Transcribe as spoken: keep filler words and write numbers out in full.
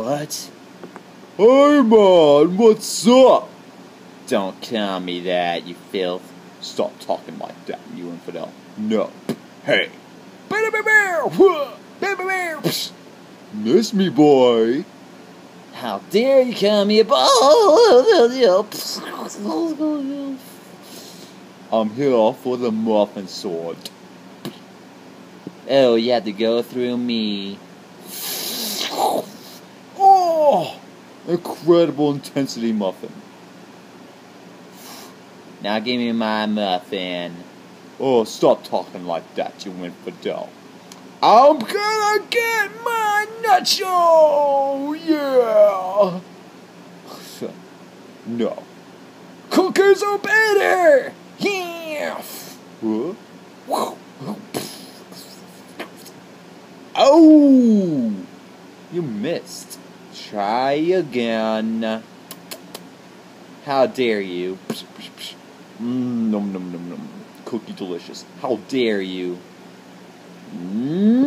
What? Hey man, what's up? Don't call me that, you filth. Stop talking like that, you infidel. No. Hey. Miss me, boy. How dare you call me a boy? I'm here for the muffin sword. Oh, you had to go through me. Oh! Incredible intensity muffin. Now give me my muffin. Oh, stop talking like that, you infidel. I'm gonna get my nacho! Yeah! No. Cookies are better! Yeah! Huh? Oh! You missed. Try again. How dare you? Mmm, nom nom nom nom. Cookie delicious. How dare you? Mm.